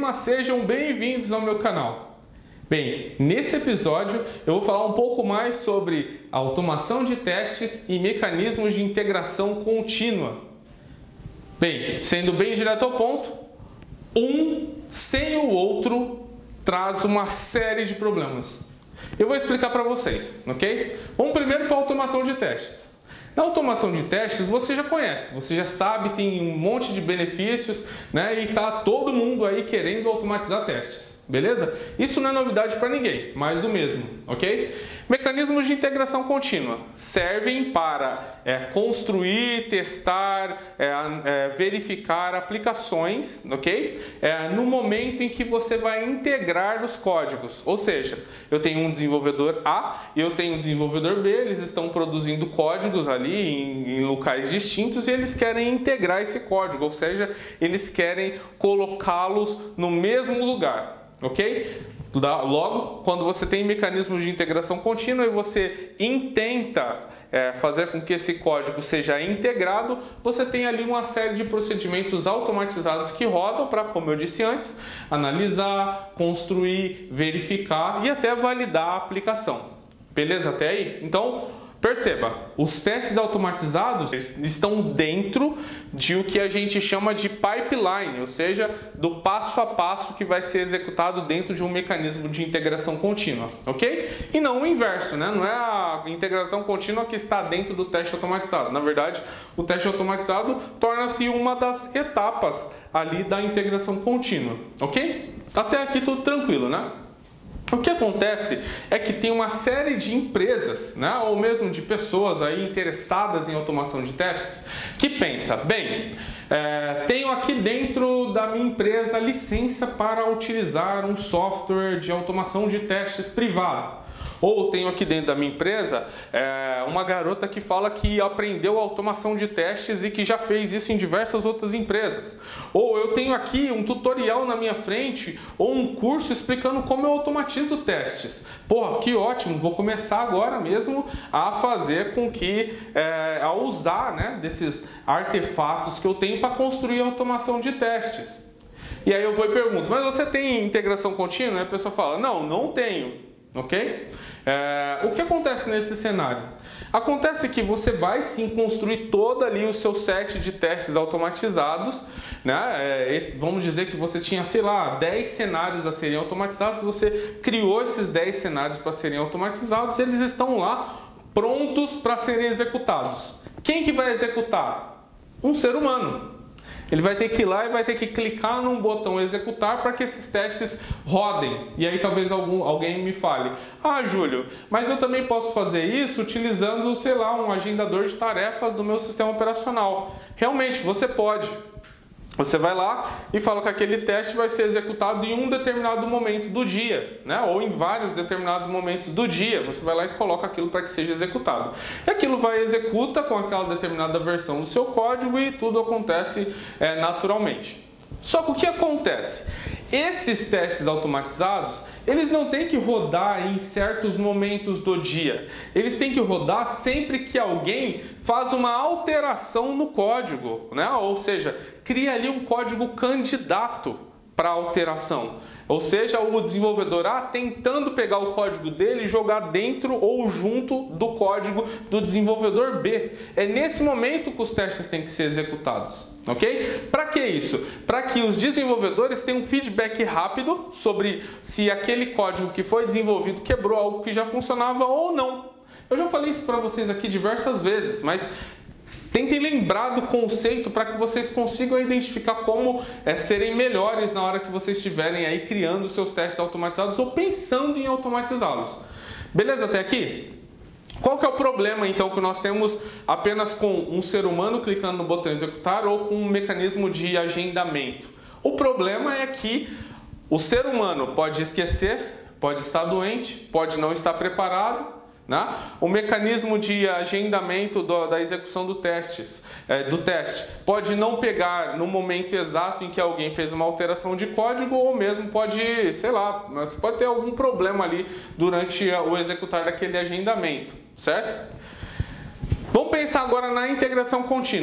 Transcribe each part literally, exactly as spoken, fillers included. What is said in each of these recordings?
Sistema, sejam bem-vindos ao meu canal. Bem, nesse episódio eu vou falar um pouco mais sobre automação de testes e mecanismos de integração contínua. Bem, sendo bem direto ao ponto, um sem o outro traz uma série de problemas. Eu vou explicar para vocês, ok? Vamos primeiro para a automação de testes. Na automação de testes você já conhece, você já sabe, tem um monte de benefícios, né? E tá todo mundo aí querendo automatizar testes, beleza? Isso não é novidade para ninguém, mais do mesmo, ok? Mecanismos de integração contínua servem para é, construir, testar, é, é, verificar aplicações, ok? É, no momento em que você vai integrar os códigos, ou seja, eu tenho um desenvolvedor A e eu tenho um desenvolvedor B, eles estão produzindo códigos ali em, em locais distintos e eles querem integrar esse código, ou seja, eles querem colocá-los no mesmo lugar, ok? Logo, quando você tem mecanismos de integração contínua e você intenta é, fazer com que esse código seja integrado, você tem ali uma série de procedimentos automatizados que rodam para, como eu disse antes, analisar, construir, verificar e até validar a aplicação. Beleza até aí? Então, perceba, os testes automatizados estão dentro de o que a gente chama de pipeline, ou seja, do passo a passo que vai ser executado dentro de um mecanismo de integração contínua, ok? E não o inverso, né? Não é a integração contínua que está dentro do teste automatizado. Na verdade, o teste automatizado torna-se uma das etapas ali da integração contínua, ok? Até aqui tudo tranquilo, né? O que acontece é que tem uma série de empresas, né, ou mesmo de pessoas aí interessadas em automação de testes, que pensa, bem, é, tenho aqui dentro da minha empresa licença para utilizar um software de automação de testes privado. Ou tenho aqui dentro da minha empresa é, uma garota que fala que aprendeu automação de testes e que já fez isso em diversas outras empresas. Ou eu tenho aqui um tutorial na minha frente ou um curso explicando como eu automatizo testes. Porra, que ótimo, vou começar agora mesmo a fazer com que, é, a usar, né, desses artefatos que eu tenho para construir automação de testes. E aí eu vou e pergunto, mas você tem integração contínua? E a pessoa fala, não, não tenho. Ok? É, o que acontece nesse cenário? Acontece que você vai sim construir todo ali o seu set de testes automatizados, né? É, esse, vamos dizer que você tinha, sei lá, dez cenários a serem automatizados, você criou esses dez cenários para serem automatizados, eles estão lá prontos para serem executados. Quem que vai executar? Um ser humano. Ele vai ter que ir lá e vai ter que clicar num botão executar para que esses testes rodem. E aí talvez algum, alguém me fale, ah, Júlio, mas eu também posso fazer isso utilizando, sei lá, um agendador de tarefas do meu sistema operacional. Realmente, você pode. Você vai lá e fala que aquele teste vai ser executado em um determinado momento do dia, né? Ou em vários determinados momentos do dia. Você vai lá e coloca aquilo para que seja executado. E aquilo vai executa com aquela determinada versão do seu código e tudo acontece é, naturalmente. Só que o que acontece? Esses testes automatizados, eles não têm que rodar em certos momentos do dia. Eles têm que rodar sempre que alguém faz uma alteração no código, né? Ou seja, cria ali um código candidato para alteração. Ou seja, o desenvolvedor A tentando pegar o código dele e jogar dentro ou junto do código do desenvolvedor B. É nesse momento que os testes têm que ser executados, ok? Para que isso? Para que os desenvolvedores tenham um feedback rápido sobre se aquele código que foi desenvolvido quebrou algo que já funcionava ou não. Eu já falei isso para vocês aqui diversas vezes, mas tentem lembrar do conceito para que vocês consigam identificar como é, serem melhores na hora que vocês estiverem aí criando os seus testes automatizados ou pensando em automatizá-los. Beleza até aqui? Qual que é o problema então que nós temos apenas com um ser humano clicando no botão executar ou com um mecanismo de agendamento? O problema é que o ser humano pode esquecer, pode estar doente, pode não estar preparado, né? O mecanismo de agendamento do, da execução do, testes, é, do teste pode não pegar no momento exato em que alguém fez uma alteração de código ou mesmo pode, sei lá, mas pode ter algum problema ali durante o executar daquele agendamento, certo? Vamos pensar agora na integração contínua.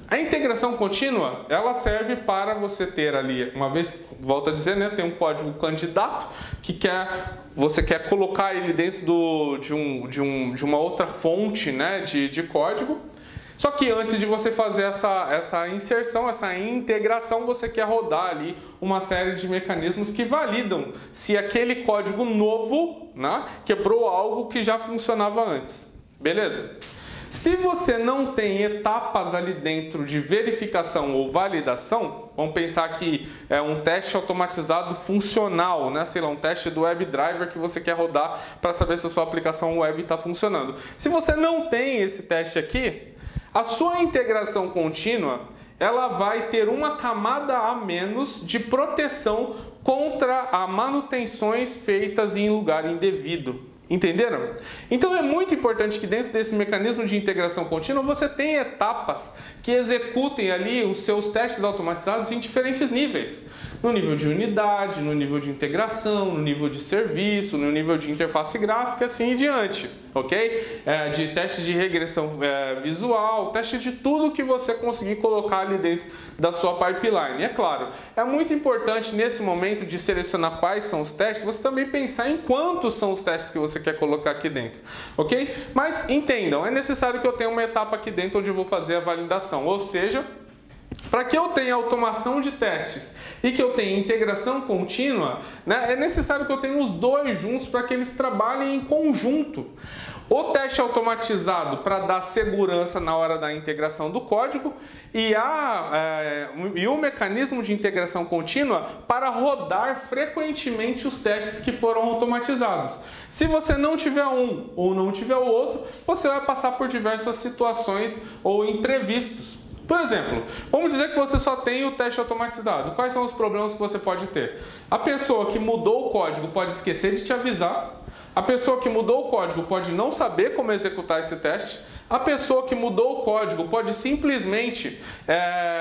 A integração contínua, ela serve para você ter ali, uma vez, volto a dizer, né, tem um código candidato que quer, você quer colocar ele dentro do, de, um, de, um, de uma outra fonte, né, de, de código. Só que antes de você fazer essa, essa inserção, essa integração, você quer rodar ali uma série de mecanismos que validam se aquele código novo, né, quebrou algo que já funcionava antes. Beleza? Se você não tem etapas ali dentro de verificação ou validação, vamos pensar que é um teste automatizado funcional, né? Sei lá, um teste do WebDriver que você quer rodar para saber se a sua aplicação web está funcionando. Se você não tem esse teste aqui, a sua integração contínua, ela vai ter uma camada a menos de proteção contra as manutenções feitas em lugar indevido. Entenderam? Então é muito importante que dentro desse mecanismo de integração contínua você tenha etapas que executem ali os seus testes automatizados em diferentes níveis. No nível de unidade, no nível de integração, no nível de serviço, no nível de interface gráfica, assim em diante, ok? É, de teste de regressão é, visual, teste de tudo que você conseguir colocar ali dentro da sua pipeline. E é claro, é muito importante nesse momento de selecionar quais são os testes, você também pensar em quantos são os testes que você quer colocar aqui dentro, ok? Mas entendam, é necessário que eu tenha uma etapa aqui dentro onde eu vou fazer a validação, ou seja, para que eu tenha automação de testes e que eu tenha integração contínua, né, é necessário que eu tenha os dois juntos para que eles trabalhem em conjunto. O teste automatizado para dar segurança na hora da integração do código e, a, é, e o mecanismo de integração contínua para rodar frequentemente os testes que foram automatizados. Se você não tiver um ou não tiver o outro, você vai passar por diversas situações ou imprevistos. Por exemplo, vamos dizer que você só tem o teste automatizado. Quais são os problemas que você pode ter? A pessoa que mudou o código pode esquecer de te avisar. A pessoa que mudou o código pode não saber como executar esse teste. A pessoa que mudou o código pode simplesmente é,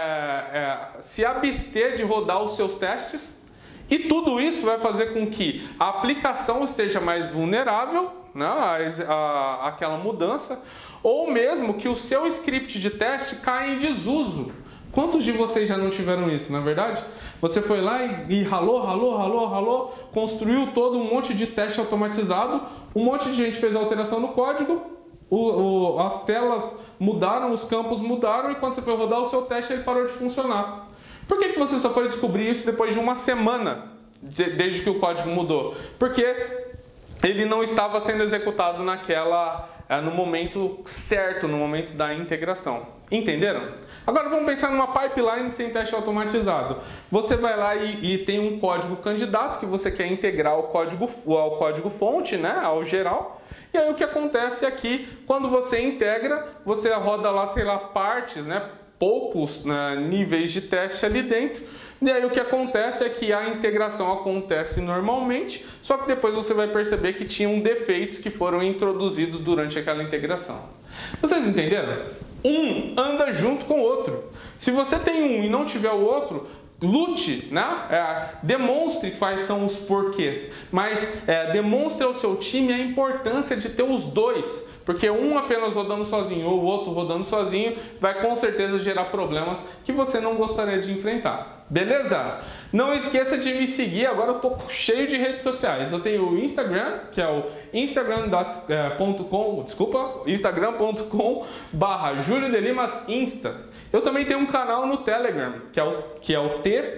é, se abster de rodar os seus testes. E tudo isso vai fazer com que a aplicação esteja mais vulnerável, né, a, a, àquela mudança, ou mesmo que o seu script de teste caia em desuso. Quantos de vocês já não tiveram isso, não é verdade? Você foi lá e, e ralou, ralou, ralou, ralou, construiu todo um monte de teste automatizado, um monte de gente fez alteração no código, o, o, as telas mudaram, os campos mudaram, e quando você foi rodar o seu teste, ele parou de funcionar. Por que que você só foi descobrir isso depois de uma semana, de, desde que o código mudou? Porque ele não estava sendo executado naquela... no momento certo, no momento da integração. Entenderam? Agora vamos pensar numa pipeline sem teste automatizado. Você vai lá e, e tem um código candidato que você quer integrar ao código, ao código fonte, né, ao geral. E aí o que acontece aqui, quando você integra, você roda lá, sei lá, partes, né, poucos né, níveis de teste ali dentro. E aí o que acontece é que a integração acontece normalmente, só que depois você vai perceber que tinham defeitos que foram introduzidos durante aquela integração. Vocês entenderam? Um anda junto com o outro. Se você tem um e não tiver o outro, lute, né? É, demonstre quais são os porquês, mas é, demonstre ao seu time a importância de ter os dois, porque um apenas rodando sozinho ou o outro rodando sozinho vai com certeza gerar problemas que você não gostaria de enfrentar. Beleza? Não esqueça de me seguir, agora eu tô cheio de redes sociais. Eu tenho o Instagram, que é o instagram ponto com, desculpa, instagram ponto com barra Júlio de Limas Insta. Eu também tenho um canal no Telegram, que é o, que é o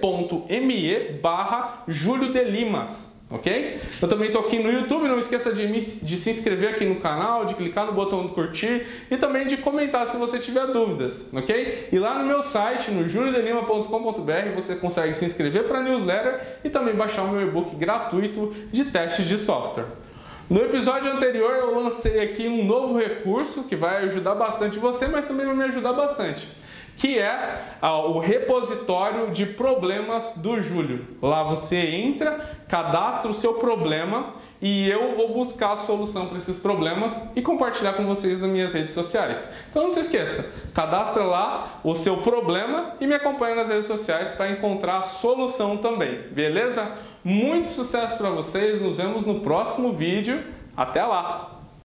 t.me barra Júlio de Limas. Ok? Eu também estou aqui no YouTube, não esqueça de, me, de se inscrever aqui no canal, de clicar no botão de curtir e também de comentar se você tiver dúvidas, ok? E lá no meu site, no julio de lima ponto com ponto br, você consegue se inscrever para a newsletter e também baixar o meu e-book gratuito de testes de software. No episódio anterior eu lancei aqui um novo recurso que vai ajudar bastante você, mas também vai me ajudar bastante, que é ah, o repositório de problemas do Júlio. Lá você entra, cadastra o seu problema e eu vou buscar a solução para esses problemas e compartilhar com vocês nas minhas redes sociais. Então não se esqueça, cadastra lá o seu problema e me acompanha nas redes sociais para encontrar a solução também, beleza? Muito sucesso para vocês, nos vemos no próximo vídeo, até lá!